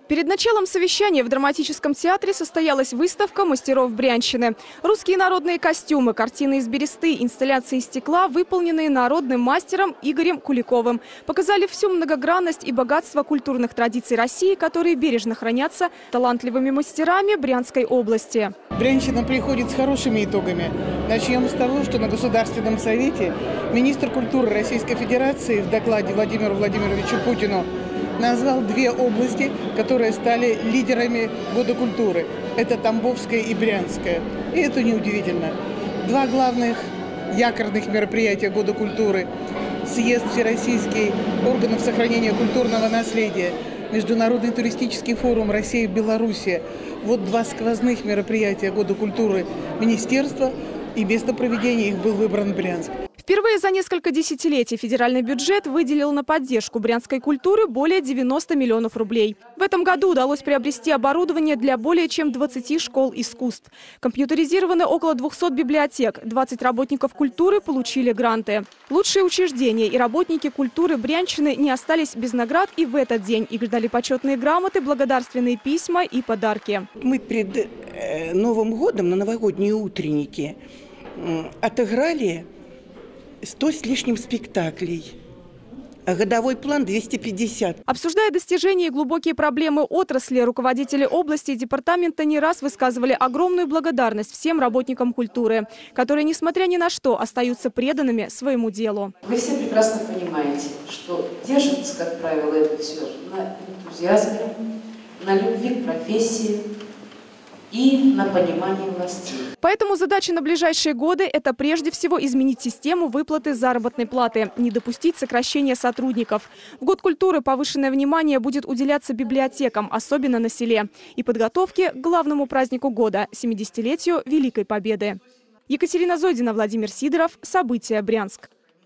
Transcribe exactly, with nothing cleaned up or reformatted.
Перед началом совещания в драматическом театре состоялась выставка мастеров Брянщины. Русские народные костюмы, картины из бересты, инсталляции из стекла, выполненные народным мастером Игорем Куликовым, показали всю многогранность и богатство культурных традиций России, которые бережно хранятся талантливыми мастерами Брянской области. Брянщина приходит с хорошими итогами. Начнем с того, что на Государственном совете министр культуры Российской Федерации в докладе Владимиру Владимировичу Путину назвал две области, которые стали лидерами Года культуры. Это Тамбовская и Брянская. И это неудивительно. Два главных якорных мероприятия Года культуры – съезд всероссийский органов сохранения культурного наследия, Международный туристический форум Россия-Белоруссия. Вот два сквозных мероприятия Года культуры министерства, и место проведения их был выбран Брянск. Впервые за несколько десятилетий федеральный бюджет выделил на поддержку брянской культуры более девяноста миллионов рублей. В этом году удалось приобрести оборудование для более чем двадцати школ искусств. Компьютеризированы около двухсот библиотек, двадцать работников культуры получили гранты. Лучшие учреждения и работники культуры Брянщины не остались без наград и в этот день. Их ждали почетные грамоты, благодарственные письма и подарки. Мы перед Новым годом на новогодние утренники отыграли сто с лишним спектаклей, а годовой план двести пятьдесят. Обсуждая достижения и глубокие проблемы отрасли, руководители области и департамента не раз высказывали огромную благодарность всем работникам культуры, которые, несмотря ни на что, остаются преданными своему делу. Вы все прекрасно понимаете, что держится, как правило, это все на энтузиазме, на любви к профессии и на понимании властей. Поэтому задача на ближайшие годы – это прежде всего изменить систему выплаты заработной платы, не допустить сокращения сотрудников. В Год культуры повышенное внимание будет уделяться библиотекам, особенно на селе, и подготовке к главному празднику года – семидесятилетию Великой Победы. Екатерина Зодина, Владимир Сидоров. События. Брянск.